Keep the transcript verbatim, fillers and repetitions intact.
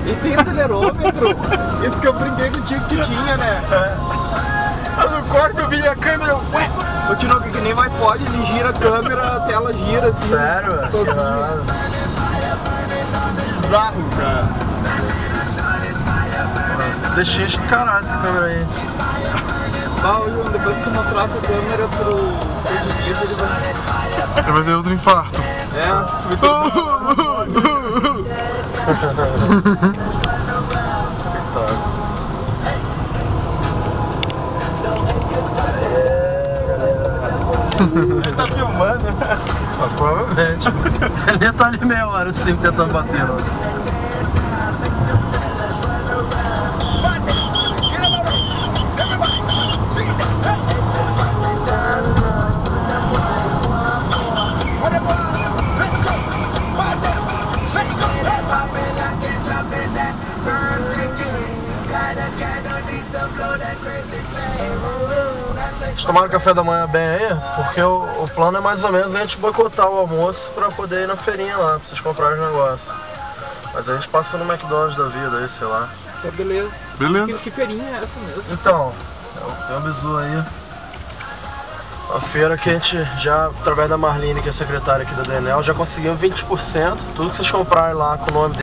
E tem acelerômetro. Isso que eu brinquei contigo que tinha, né? Mas no corte eu vi a câmera, eu... Ué? O Tinoco que nem vai pode, ele gira a câmera, a tela gira assim. Sério? Sozinho. Bizarro, cara. Deixei de caralho essa câmera aí. Ah, William, depois que tu mostrar essa câmera pro Edith, ele vai... Ele vai ter outro infarto. É, vai Ele tá filmando, né? Ah, provavelmente. Ele tá ali meia hora assim tentando bater, ó. Vocês tomaram café da manhã bem aí? Porque o, o plano é mais ou menos a gente boicotar o almoço pra poder ir na feirinha lá, pra vocês comprarem os negócios. Mas a gente passa no McDonald's da vida aí, sei lá. É, beleza. Beleza. Que, que feirinha é essa mesmo? Então, tem um bizu aí. A feira que a gente já, através da Marlene, que é a secretária aqui da Denel, já conseguiu vinte por cento. Tudo que vocês comprarem lá com o nome